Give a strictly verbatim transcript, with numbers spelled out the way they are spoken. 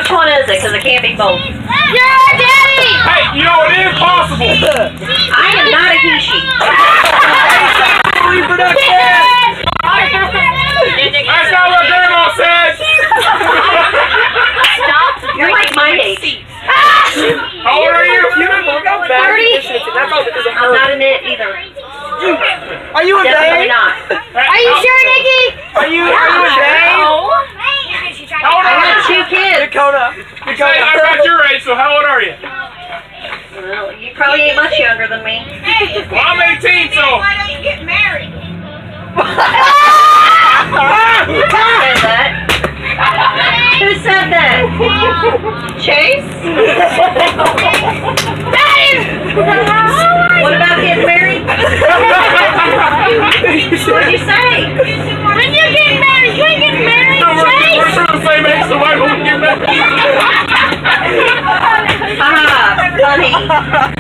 Which one is it? Because it can't be both. You're our daddy! Hey, you know, it is possible. I am not a he, she. Reproduction! That's not what Grandma said! Stop. You're like my age. How old are you? thirty? I'm not in it either. Are you a Definitely babe? not. Are you sure, Nikki? Are you, are you a babe? How old I are have you? two kids. Dakota. You say I'm about your age, so how old are you? Well, you probably ain't much younger than me. Well, I'm eighteen, so... Why don't you get married? Who said that? Who said that? Chase? What about getting married? What'd you say? When you get married, you get married, So we're, Chase! we're the same age, so why won't we get married? Haha, funny.